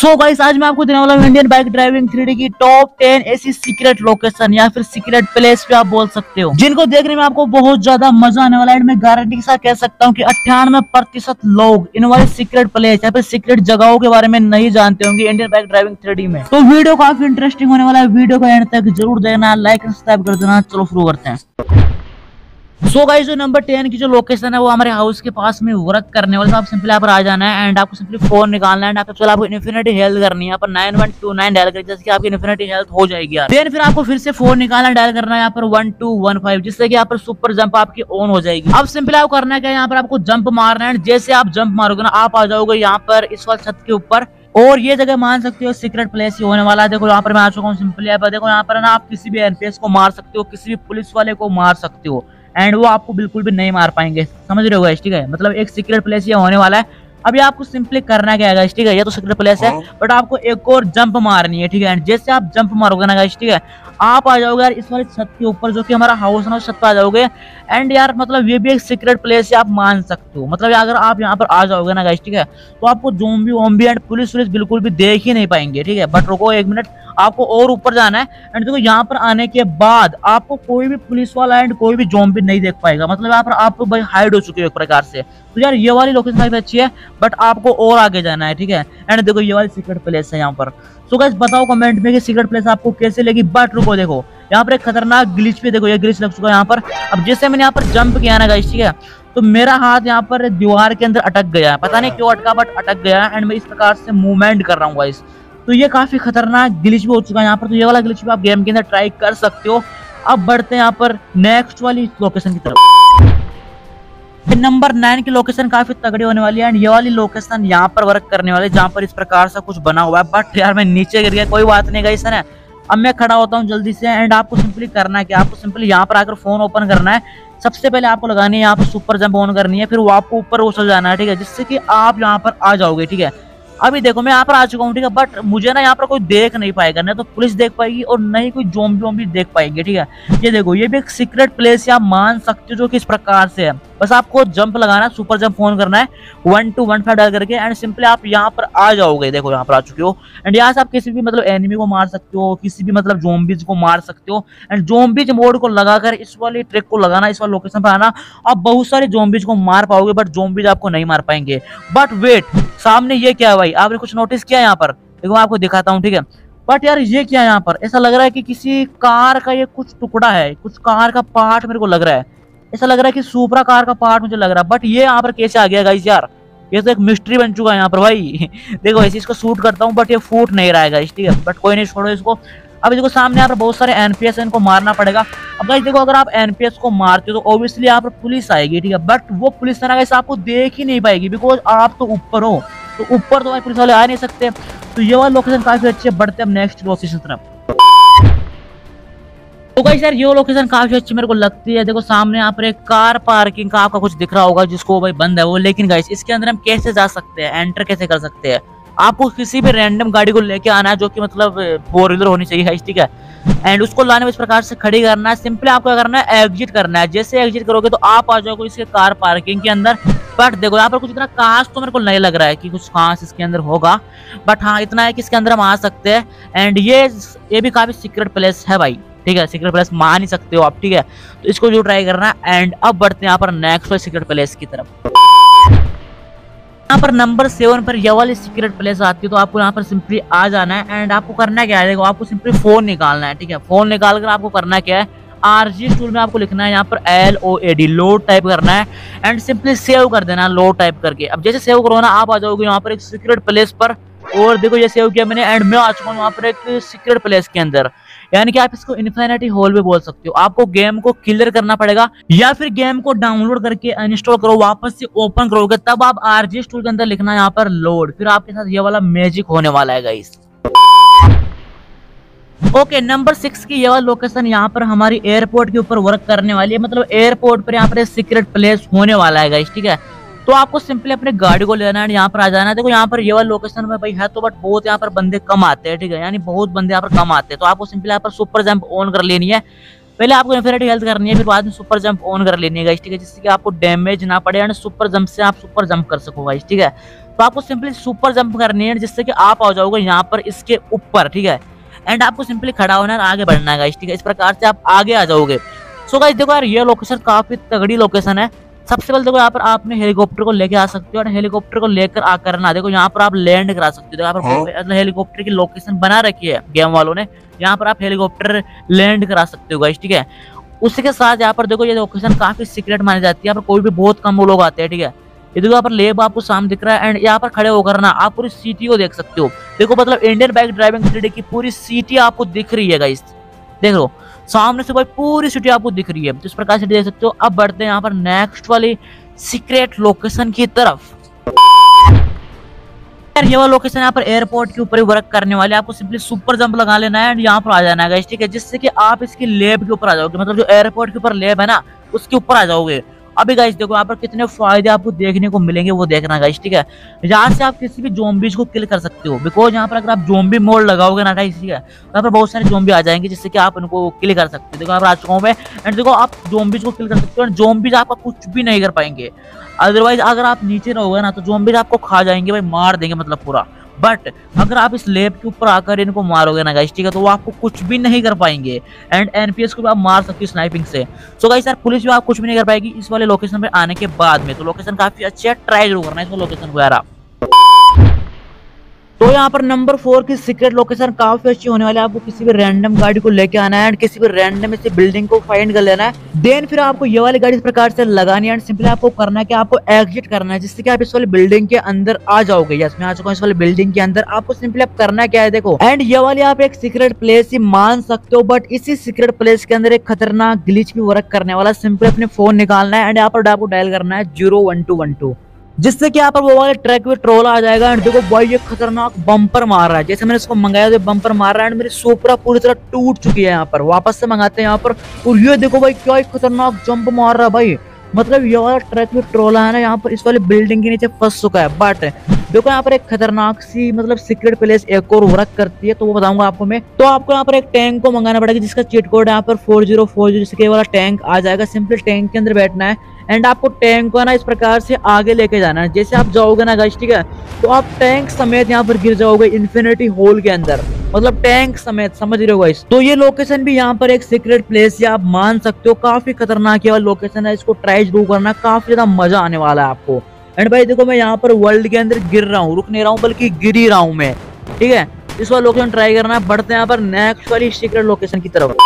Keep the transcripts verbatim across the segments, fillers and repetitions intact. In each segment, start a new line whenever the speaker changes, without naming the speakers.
So guys आज मैं आपको देने वाला हूँ Indian bike driving three D की टॉप टेन ऐसी सीक्रेट लोकेशन या फिर सीक्रेट प्लेस पे आप बोल सकते हो, जिनको देखने में आपको बहुत ज्यादा मजा आने वाला है। मैं गारंटी के साथ कह सकता हूँ कि अट्ठानवे प्रतिशत लोग इन वाले सीक्रेट प्लेस या फिर सीक्रेट जगहों के बारे में नहीं जानते होंगे Indian bike driving three D में। तो वीडियो काफी इंटरेस्टिंग होने वाला है, वीडियो को एंड तक जरूर देखना, लाइक एंड सब्सक्राइब कर देना। चलो शुरू करते हैं। सो गाइस जो नंबर टेन की जो लोकेशन है वो हमारे हाउस के पास में वर्क करने वाला। तो आप सिंपली यहाँ पर आ जाना है एंड आपको सिंपली फोन निकालना है एंड आपको आपको इन्फिनिटी हेल्थ करनी है। यहाँ पर nine one two nine dial करके जैसे कि आपकी इन्फिनिटी हेल्थ हो जाएगी यार। देन फिर आपको फिर से फोन निकालना डायल करना है यहाँ पर वन टू वन फाइव, जिससे कि यहाँ पर सुपर जंप आपकी ऑन हो जाएगी। अब सिंपली आपको करना है क्या, यहाँ पर आपको जंप मारना है। जैसे आप जंप मारोगे ना आप आ जाओगे यहाँ पर इस वाले छत के ऊपर, और ये जगह मान सकते हो सीक्रेट प्लेस ही होने वाला है। देखो यहाँ पर मैं आ चुका हूँ सिंपली। यहाँ पर देखो यहाँ पर ना आप किसी भी एनपीएस को मार सकते हो, किसी भी पुलिस वाले को मार सकते हो एंड वो आपको बिल्कुल भी नहीं मार पाएंगे। समझ रहे हो गाइस, ठीक है। मतलब एक सीक्रेट प्लेस ये होने वाला है। अभी आपको सिंपली करना क्या है गाइस, ठीक है। ये तो सीक्रेट प्लेस है बट आपको एक और जंप मारनी है, ठीक है। एंड जैसे आप जंप मारोगे ना गाइस, ठीक है, आप आ जाओगे यार इस वाली छत के ऊपर जो कि हमारा हाउस है ना, छत पे आ जाओगे। एंड यार मतलब ये भी एक सीक्रेट प्लेस है, आप मान सकते हो। मतलब अगर आप यहाँ पर आ जाओगे ना गाइस, ठीक है, तो आपको zombie wombie and police police बिल्कुल भी देख ही नहीं पाएंगे, ठीक है। बट रुको एक मिनट, आपको और ऊपर जाना है एंड देखो यहाँ पर आने के बाद आपको कोई भी पुलिस वाला एंड कोई भी ज़ॉम्बी नहीं देख पाएगा। मतलब यहाँ पर आप भाई हाइड हो चुके हो एक प्रकार से। तो यार ये वाली लोकेशन काफी अच्छी है बट आपको और आगे जाना है, ठीक है। एंड देखो ये वाली सीक्रेट प्लेस है यहाँ पर। सो गाइस बताओ कमेंट में कि सीक्रेट प्लेस आपको कैसे लगी। बट रुको देखो यहाँ पर एक खतरनाक ग्लिच भी, देखो ये ग्लिच लग चुका है यहाँ पर। अब जैसे मैंने यहाँ पर जंप किया ना गाइस, ठीक है, तो मेरा हाथ यहाँ पर दीवार के अंदर अटक गया है। पता नहीं क्यों अटका बट अटक गया है एंड मैं इस प्रकार से मूवमेंट कर रहा हूँ गाइस। तो ये काफी खतरनाक ग्लिच भी हो चुका है यहाँ पर। तो ये वाला ग्लिच भी आप गेम के अंदर ट्राई कर सकते हो। अब बढ़ते हैं यहाँ पर नेक्स्ट वाली लोकेशन की तरफ। नंबर नाइन की लोकेशन काफी तगड़ी होने वाली है एंड ये वाली लोकेशन यहाँ पर वर्क करने वाली है जहाँ पर इस प्रकार से कुछ बना हुआ है। बट यार मैं नीचे गिर गया, कोई बात नहीं गाइस, है ना। अब मैं खड़ा होता हूँ जल्दी से एंड आपको सिंपली करना है कि आपको सिंपली यहाँ पर आकर फोन ओपन करना है। सबसे पहले आपको लगानी है यहाँ पर सुपर जंप ऑन करनी है, फिर वो आपको ऊपर उछल जाना है, ठीक है, जिससे कि आप यहाँ पर आ जाओगे, ठीक है। अभी देखो मैं यहाँ पर आ चुका हूँ, ठीक है, बट मुझे ना यहाँ पर कोई देख नहीं पाएगा, ना तो पुलिस देख पाएगी और न ही कोई ज़ॉम्बी वॉम्बी देख पाएंगे, ठीक है। ये देखो ये भी एक सीक्रेट प्लेस आप मान सकते हो जो कि इस प्रकार से है। बस आपको जंप लगाना है, सुपर जंप फोन करना है वन टू वन फाइव डाल करके एंड सिंपली आप यहाँ पर आ जाओगे। देखो यहाँ पर आ चुके हो एंड यहाँ से आप किसी भी मतलब एनिमी को मार सकते हो, किसी भी मतलब ज़ॉम्बीज को मार सकते हो। एंड ज़ॉम्बीज मोड को लगाकर इस वाली ट्रिक को लगाना, इस वाली लोकेशन पर आना, आप बहुत सारे ज़ॉम्बीज को मार पाओगे बट ज़ॉम्बीज आपको नहीं मार पाएंगे। बट वेट, सामने ये क्या है भाई, आपने कुछ नोटिस किया यहाँ पर? देखो मैं आपको दिखाता हूँ, ठीक है। बट यार ये क्या है यहाँ पर, ऐसा लग रहा है कि किसी कार का ये कुछ टुकड़ा है, कुछ कार का पार्ट मेरे को लग रहा है। ऐसा लग रहा है कि सुपरा कार का पार्ट मुझे लग रहा है। बट ये यहाँ पर कैसे आ गया गाइस यार, ये तो एक मिस्ट्री बन चुका है यहाँ पर भाई। देखो ऐसे इसको शूट करता हूँ बट ये फूट नहीं रहा है गाइस, ठीक है। बट कोई नहीं, छोड़ो इसको। अभी देखो सामने यहाँ पर बहुत सारे एनपीएस है, इनको मारना पड़ेगा। अब गाइस देखो अगर आप एनपीएस को मारते हो तो ऑब्वियसली यहाँ पर पुलिस आएगी, ठीक है। बट वो पुलिस ना गाइस आपको देख ही नहीं पाएगी बिकॉज आप तो ऊपर हो, तो ऊपर तो भाई पुलिस वाले आ नहीं सकते। तो ये वाला लोकेशन काफी अच्छे। बढ़ते हैं नेक्स्ट लोकेशन तरफ। तो गाइस यार ये लोकेशन काफी अच्छी मेरे को लगती है। देखो सामने यहाँ पर एक कार पार्किंग का आपका कुछ दिख रहा होगा जिसको भाई बंद है वो, लेकिन गाइस इसके अंदर हम कैसे जा सकते हैं, एंटर कैसे कर सकते हैं? आपको किसी भी रैंडम गाड़ी को लेके आना है जो कि मतलब फोर व्हीलर होनी चाहिए गाइस, ठीक है। एंड उसको लाने में इस प्रकार से खड़ी करना है। सिंपली आपको क्या करना है, एग्जिट करना है। जैसे एग्जिट करोगे तो आप आ जाओगे इसके कार पार्किंग के अंदर। बट देखो यहाँ पर कुछ इतना खास तो मेरे को नहीं लग रहा है कि कुछ खास इसके अंदर होगा, बट हाँ इतना है कि इसके अंदर हम आ सकते हैं। एंड ये ये भी काफी सीक्रेट प्लेस है भाई, ठीक है। सीक्रेट प्लेस मान ही सकते हो आप, ठीक है। तो इसको जो ट्राई करना है। एंड अब बढ़ते हैं यहाँ पर नेक्स्ट सीक्रेट प्लेस की तरफ। यहाँ पर नंबर सेवन पर यह वाली सीक्रेट प्लेस आती है। तो आपको यहाँ पर सिंपली आ जाना है एंड आपको करना क्या है, देखो आपको सिंपली फोन निकालना है, ठीक है। फोन निकाल कर आपको करना क्या है, आरजी टूल में आपको लिखना है यहाँ पर L O A D, load type करना है एंड सिंपली सेव कर देना लोड टाइप करके। अब जैसे सेव करो ना आप आ जाओगे यहाँ पर एक सीक्रेट प्लेस पर। और देखो ये सेव किया मैंने एंड मैं आ चुका हूँ यहाँ पर एक सीक्रेट प्लेस के अंदर। यानी कि आप इसको इन्फिनिटी हॉल भी बोल सकते हो। आपको गेम को क्लियर करना पड़ेगा या फिर गेम को डाउनलोड करके इंस्टॉल करो, वापस से ओपन करोगे तब आप आरजीएस टूल के अंदर लिखना है यहाँ पर लोड, फिर आपके साथ ये वाला मैजिक होने वाला है गाइस। ओके नंबर सिक्स की ये वाला लोकेशन यहाँ पर हमारी एयरपोर्ट के ऊपर वर्क करने वाली है। मतलब एयरपोर्ट पर यहाँ पर सीक्रेट प्लेस होने वाला है गाइस, ठीक है। तो आपको सिंपली अपने गाड़ी को लेना है, यहाँ पर आ जाना है। देखो यहाँ पर ये वाला लोकेशन में भाई है तो बट बहुत यहाँ पर बंदे कम आते हैं, ठीक है। यानी बहुत बंदे यहाँ पर कम आते हैं। तो आपको सिंपली यहाँ पर सुपर जंप ऑन कर लेनी है। पहले आपको इन्फिनिटी हेल्थ करनी है, फिर बाद में सुपर जंप ऑन कर लेनी है गाइस, ठीक है, जिससे कि आपको डैमेज ना पड़े एंड सुपर जंप से आप सुपर जंप कर सको गाइस, ठीक है। तो आपको सिंपली सुपर जंप करनी है जिससे कि आप आ जाओगे यहाँ पर इसके ऊपर, ठीक है। एंड आपको सिंपली खड़ा होना है, आगे बढ़ना है गाइस, ठीक है। इस प्रकार से आप आगे आ जाओगे। सो गाइस देखो यार, ये लोकेशन काफी तगड़ी लोकेशन है। सबसे पहले देखो यहाँ पर आपने हेलीकॉप्टर को लेके आ सकते हो, और हेलीकॉप्टर को लेकर आकर ना देखो यहाँ पर आप लैंड करा सकते हो। यहाँ पर हेलीकॉप्टर की लोकेशन बना रखी है गेम वालों ने, यहाँ पर आप हेलीकॉप्टर लैंड करा सकते हो गाइस, ठीक है। उसी के साथ यहाँ पर देखो ये लोकेशन काफी सीक्रेट मानी जाती है, यहाँ पर कोई भी बहुत कम लोग आते हैं, ठीक है। ये देखो यहाँ पर लेब आपको सामने दिख रहा है, एंड यहाँ पर खड़े होकर ना आप पूरी सिटी को देख सकते हो। देखो मतलब Indian bike driving three D की पूरी सिटी आपको दिख रही है गाइस, देख लो सामने से भाई पूरी सिटी आपको दिख रही है। तो इस प्रकार से देख सकते हो। अब बढ़ते हैं यहाँ पर नेक्स्ट वाली सीक्रेट लोकेशन की तरफ। ये वाला लोकेशन यहाँ पर एयरपोर्ट के ऊपर ही वर्क करने वाले, आपको सिंपली सुपर जंप लगा लेना है एंड यहाँ पर आ जाना है गाइस, ठीक है। जिससे कि आप इसकी लेब के ऊपर आ जाओगे, मतलब जो एयरपोर्ट के ऊपर लेब है ना उसके ऊपर आ जाओगे। अभी गाइस देखो यहाँ पर कितने फायदे आपको देखने को मिलेंगे वो देखना गाइस, ठीक है। यहाँ से आप किसी भी ज़ॉम्बीज को किल कर सकते हो, बिकॉज यहाँ पर अगर आप ज़ॉम्बी मोड लगाओगे ना गाइस, ठीक है, यहाँ पर बहुत सारे ज़ॉम्बी आ जाएंगे जिससे कि आप उनको किल कर सकते हो। देखो यहाँ पर आ चुका हूँ मैं, एंड देखो आप ज़ॉम्बीज को किल कर सकते हो, ज़ॉम्बीज आपका कुछ भी नहीं कर पाएंगे। अदरवाइज अगर आप नीचे रहोगे ना तो ज़ॉम्बीज आपको खा जाएंगे भाई, मार देंगे मतलब पूरा। बट अगर आप इस लेब के ऊपर आकर इनको मारोगे ना गाइस, ठीक है, तो वो आपको कुछ भी नहीं कर पाएंगे। एंड एनपीएस को भी आप मार सकते हो स्नाइपिंग से। सो गाइस यार पुलिस भी आप कुछ भी नहीं कर पाएगी इस वाले लोकेशन पे आने के बाद में। तो लोकेशन काफी अच्छी है, ट्राई जरूर करना है इस लोकेशन को यार। तो यहाँ पर नंबर फोर की सीक्रेट लोकेशन काफी अच्छी होने वाली है। आपको किसी भी रैंडम गाड़ी को लेके आना है एंड किसी भी रैंडम से बिल्डिंग को फाइंड कर लेना है। देन फिर आपको ये वाली गाड़ी इस प्रकार से लगानी है एंड सिंपली आपको करना है कि आपको एग्जिट करना है, जिससे कि आप इस वाली बिल्डिंग के अंदर आ जाओगे। यस मैं आ चुका हूँ इस वाली बिल्डिंग के अंदर। आपको सिंपली आप करना क्या है देखो, एंड ये वाली आप एक सीक्रेट प्लेस ही मान सकते हो, बट इसी सीक्रेट प्लेस के अंदर एक खतरनाक ग्लिच भी वर्क करने वाला। सिंपली अपने फोन निकालना है एंड यहाँ पर आपको डायल करना है zero one two one two, जिससे कि यहाँ पर वो वाले ट्रैक पे ट्रोल आ जाएगा। एंड देखो भाई ये खतरनाक बम्पर मार रहा है, जैसे मैंने इसको मंगाया तो बम्पर मार रहा है एंड मेरी सोपरा पूरी तरह टूट चुकी है। यहाँ पर वापस से मंगाते हैं यहाँ पर, और ये देखो भाई क्या खतरनाक जंप मार रहा है भाई। मतलब ये वाला ट्रैक पे ट्रोल है ना यहाँ पर इस वाली बिल्डिंग के नीचे फंस चुका है। बट देखो यहाँ पर एक खतरनाक सी मतलब सीक्रेट प्लेस एक और वर्क करती है, तो वो बताऊंगा आपको मैं। तो आपको यहाँ पर एक टैंक को मंगाना पड़ेगा जिसका चीट कोड है यहाँ पर फोर जीरो फोर जीरो, जिसके वाला टैंक आ जाएगा। सिंपली टैंक के अंदर बैठना है एंड आपको टैंक को ना इस प्रकार से आगे लेके जाना है। जैसे आप जाओगे ना गाइस, ठीक है, तो आप टैंक समेत यहाँ पर गिर जाओगे इन्फिनिटी होल के अंदर, मतलब टैंक समेत, समझ रहे हो गाइस। तो ये लोकेशन भी यहाँ पर एक सीक्रेट प्लेस या आप मान सकते हो, काफी खतरनाक ये वाला लोकेशन है। इसको ट्राई जरूर करना, काफी ज्यादा मजा आने वाला है आपको। एंड भाई देखो मैं यहाँ पर वर्ल्ड के अंदर गिर रहा हूँ, रुक नहीं रहा हूँ बल्कि गिर ही रहा हूँ मैं, ठीक है। इस वाला लोकेशन ट्राई करना। बढ़ते हैं यहाँ पर नेक्स्ट वाली सीक्रेट लोकेशन की तरफ।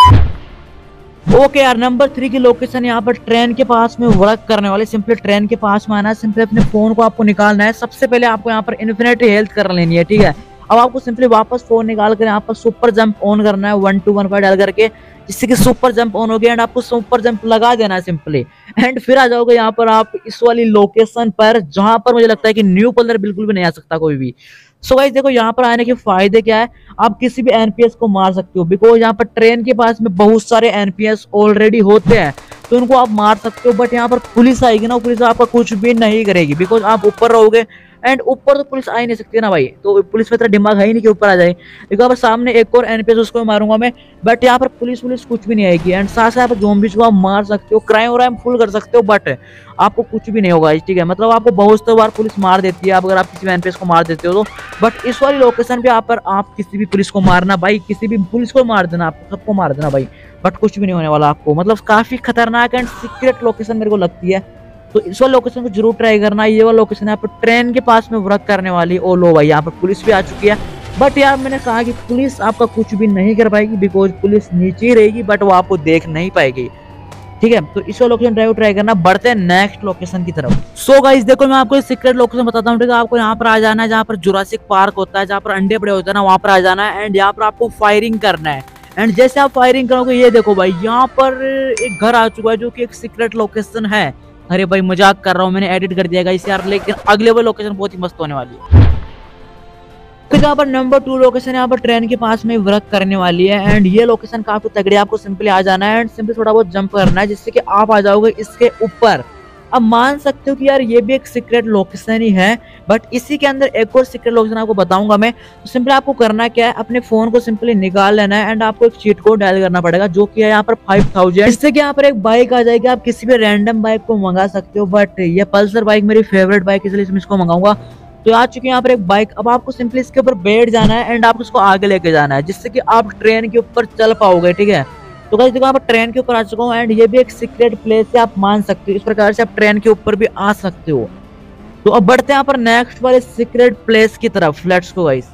ओके यार, नंबर थ्री की लोकेशन यहाँ पर ट्रेन के पास में वर्क करने वाले। सिंपली ट्रेन के पास में आना है, सिंपली अपने फोन को आपको निकालना है। सबसे पहले आपको यहाँ पर इन्फिनिटी हेल्थ कर लेनी है, ठीक है। अब आपको सिंपली वापस फोन निकाल कर यहाँ पर सुपर जंप ऑन करना है वन टू वन फाइव डाल करके, जिससे कि सुपर जंप ऑन हो गया एंड आपको सुपर जंप लगा देना है सिंपली। एंड फिर आ जाओगे यहाँ पर आप इस वाली लोकेशन पर, जहां पर मुझे लगता है कि न्यू प्लेयर बिल्कुल भी नहीं आ सकता कोई भी। सो गाइस देखो यहाँ पर आने के फायदे क्या है, आप किसी भी एनपीएस को मार सकते हो, बिकॉज यहाँ पर ट्रेन के पास में बहुत सारे एनपीएस ऑलरेडी होते हैं, तो उनको आप मार सकते हो। बट यहाँ पर पुलिस आएगी ना, पुलिस आपका कुछ भी नहीं करेगी, बिकॉज आप ऊपर रहोगे एंड ऊपर तो पुलिस आ ही नहीं सकती ना भाई। तो पुलिस में इतना दिमाग है ही नहीं कि ऊपर आ जाए। देखो यहाँ पर सामने एक और एनपीएस, उसको मारूंगा मैं, बट यहाँ पर पुलिस पुलिस कुछ भी नहीं आएगी। एंड साथ साथ ज़ॉम्बीज को आप मार सकते हो, क्राइम व्राइम फुल कर सकते हो, बट आपको कुछ भी नहीं होगा, ठीक है। मतलब आपको बहुत बार पुलिस मार देती है आप अगर आप किसी एनपीएस को मार देते हो तो। बट इस वाली लोकेशन पे आप पर आप किसी भी पुलिस को मारना भाई, किसी भी पुलिस को मार देना, आपको सबको मार देना भाई, बट कुछ भी नहीं होने वाला आपको। मतलब काफी खतरनाक एंड सीक्रेट लोकेशन मेरे को लगती है, तो इस वाले लोकेशन को जरूर ट्राई करना। ये वाला लोकेशन यहाँ पर ट्रेन के पास में वर्क करने वाली। ओ लो भाई यहाँ पर पुलिस भी आ चुकी है, बट यार मैंने कहा कि पुलिस आपका कुछ भी नहीं कर पाएगी, बिकॉज पुलिस नीचे ही रहेगी, बट वो आपको देख नहीं पाएगी, ठीक है। तो इस वाला लोकेशन ड्राइव ट्राई करना। बढ़ते हैं नेक्स्ट लोकेशन की तरफ। सो गाइस देखो मैं आपको सीक्रेट लोकेशन बताता हूँ, ठीक है। आपको यहाँ पर आ जाना है जहाँ पर जुरासिक पार्क होता है, जहाँ पर अंडे पड़े होते हैं ना, वहाँ पर आ जाना है एंड यहाँ पर आपको फायरिंग करना है। एंड जैसे आप फायरिंग करोगे, ये देखो भाई यहाँ पर एक घर आ चुका है जो कि एक सीक्रेट लोकेशन है। अरे भाई मजाक कर रहा हूँ, मैंने एडिट कर दिया गाइस यार, लेकिन अगले वाली लोकेशन बहुत ही मस्त होने वाली है। फिर यहाँ पर नंबर टू लोकेशन यहाँ पर ट्रेन के पास में वर्क करने वाली है एंड ये लोकेशन काफी तगड़ी है। आपको सिंपली आ जाना है एंड सिंपली थोड़ा बहुत जंप करना है, जिससे कि आप आ जाओगे इसके ऊपर। अब मान सकते हो कि यार ये भी एक सीक्रेट लोकेशन ही है, बट इसी के अंदर एक और सीक्रेट लोकेशन आपको बताऊंगा मैं। तो सिंपली आपको करना क्या है, अपने फोन को सिंपली निकाल लेना है एंड आपको एक चीट कोड डायल करना पड़ेगा, जो कि है यहाँ पर फाइव थाउजेंड। इससे कि यहाँ पर एक बाइक आ जाएगी, आप किसी भी रैंडम बाइक को मंगा सकते हो, बट ये पल्सर बाइक मेरी फेवरेट बाइक, इसलिए मैं इसको मंगाऊंगा। तो आ चुके हैं यहाँ पर एक बाइक। अब आपको सिंपली इसके ऊपर बैठ जाना है एंड आपको इसको आगे लेके जाना है, जिससे कि आप ट्रेन के ऊपर चल पाओगे। ठीक है, तो गाइस देखो यहाँ पर ट्रेन के ऊपर आ चुका हूँ एंड ये भी एक सीक्रेट प्लेस है, आप मान सकते हो। इस प्रकार से आप ट्रेन के ऊपर भी आ सकते हो। तो अब बढ़ते हैं यहाँ पर नेक्स्ट वाले सीक्रेट प्लेस की तरफ। Let's go guys.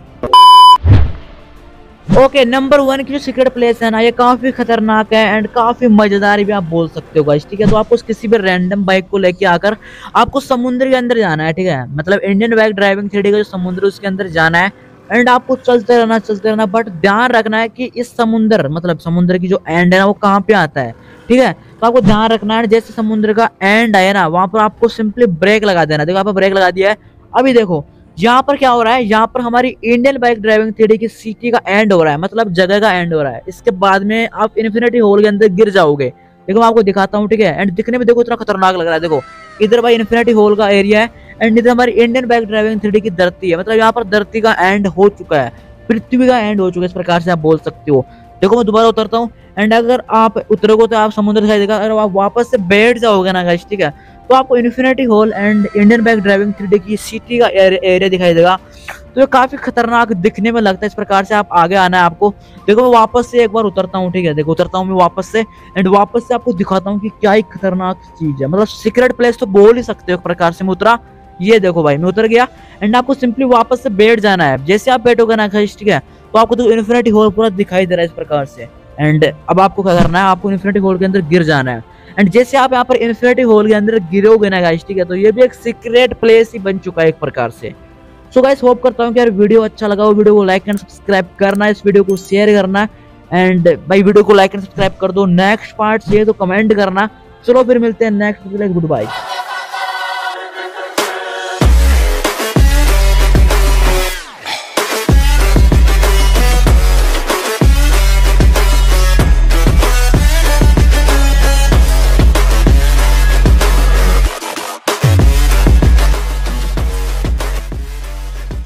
Okay, number one की जो सीक्रेट प्लेस है ना, ये काफी खतरनाक है एंड काफी मजेदार भी आप बोल सकते हो गाइस। ठीक है, तो आपको किसी भी रैंडम बाइक को लेके आकर आपको समुद्र के अंदर जाना है। ठीक है, मतलब Indian bike driving three D का जो समुद्र उसके अंदर जाना है एंड आपको चलते रहना चलते रहना बट ध्यान रखना है कि इस समुद्र मतलब समुद्र की जो एंड है ना वो कहाँ पे आता है। ठीक है, तो आपको ध्यान रखना है जैसे समुद्र का एंड आए ना वहां पर आपको सिंपली ब्रेक लगा देना। देखो यहाँ पर ब्रेक लगा दिया है। अभी देखो यहाँ पर क्या हो रहा है, यहाँ पर हमारी Indian bike driving three D की सिटी का एंड हो रहा है, मतलब जगह का एंड हो रहा है। इसके बाद में आप इन्फिनिटी होल के अंदर गिर जाओगे। देखो मैं आपको दिखाता हूँ। ठीक है, एंड दिखने में देखो इतना खतरनाक लग रहा है। देखो इधर भाई इन्फिनिटी होल का एरिया है एंड इधर हमारी Indian bike driving three D की धरती है, मतलब यहाँ पर धरती का एंड हो चुका है, पृथ्वी का एंड हो चुका है। इस प्रकार से आप बोल सकते हो। देखो मैं दोबारा उतरता हूँ एंड अगर आप उतरोगे तो आप समुद्र दिखाई देगा। अगर आप वापस से बैठ जाओगे ना गाइस, ठीक है, तो आपको infinity hole and Indian bike driving three D की सिटी का एरिया दिखाई देगा। तो ये काफी खतरनाक दिखने में लगता है। इस प्रकार से आप आगे आना है आपको। देखो मैं वापस से एक बार उतरता हूँ। ठीक है, देखो उतरता हूँ मैं वापस से एंड वापस से आपको दिखाता हूँ कि क्या ही खतरनाक चीज है, मतलब सीक्रेट प्लेस तो बोल ही सकते हो। एक प्रकार से मैं उतरा, ये देखो भाई मैं उतर गया एंड आपको सिंपली वापस से बैठ जाना है। जैसे आप बैठोगे ना गाइस, ठीक है, तो आपको तो इन्फिनिटी होल पूरा दिखाई दे रहा है इस प्रकार से। एंड अब आपको क्या करना है, आपको इन्फिनिटी होल के अंदर गिर जाना है एंड जैसे आप यहाँ पर इन्फिनिटी होल के अंदर गिरोगे ना गाइस, ठीक है, तो ये भी एक सीक्रेट प्लेस ही बन चुका है एक प्रकार से। सो गाइस होप करता हूँ कि यार वीडियो अच्छा लगा हो, वीडियो को लाइक एंड सब्सक्राइब करना, इस वीडियो को शेयर करना एंड भाई वीडियो को लाइक एंड सब्सक्राइब कर दो। नेक्स्ट पार्ट चाहिए तो कमेंट करना। चलो फिर मिलते हैं नेक्स्ट वीडियो। Good bye.